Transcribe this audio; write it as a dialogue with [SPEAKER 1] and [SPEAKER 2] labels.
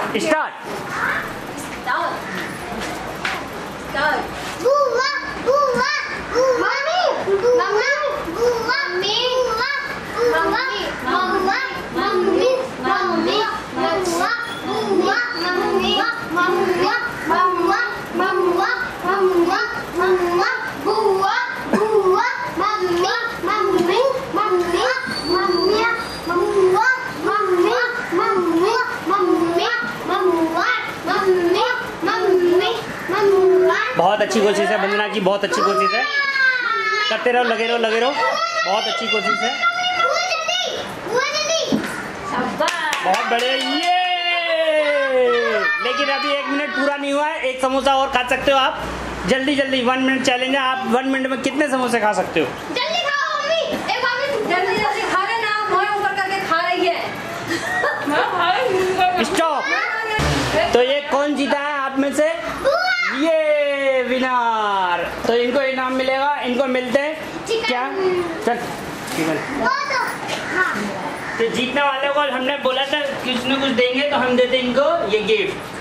[SPEAKER 1] Start.
[SPEAKER 2] बुआ बुआ mummy mamma बुआ बुआ मम्मी मम्मा मम्मी मम्मी बुआ बुआ मम्मी मम्मा मम्मा मम्मा मम्मा मम्मा बुआ बुआ mummy mummy mummy mummy mamma mummy mummy mummy mamma mummy mummy mamma.
[SPEAKER 1] बहुत अच्छी कोशिश है वंदना की, बहुत अच्छी कोशिश है, करते रहो, लगे रहो लगे रहो, बहुत अच्छी कोशिश है, बहुत बड़े। ये लेकिन अभी 1 मिनट पूरा नहीं हुआ है, एक समोसा और खा सकते हो आप, जल्दी जल्दी। 1 मिनट चैलेंज है, आप 1 मिनट में कितने समोसे खा सकते हो?
[SPEAKER 2] जल्दी खाओ मम्मी, एक बार में जल्दी जल्दी खा लेना, मोए ऊपर करके खा रही है।
[SPEAKER 1] स्टॉप। तो ये कौन जीता है आप में से? ये विनर। तो इनको इनाम मिलेगा, इनको मिलते हैं क्या? चल तो जीतने वाले को हमने बोला था कुछ न कुछ देंगे, तो हम देते इनको ये गिफ्ट।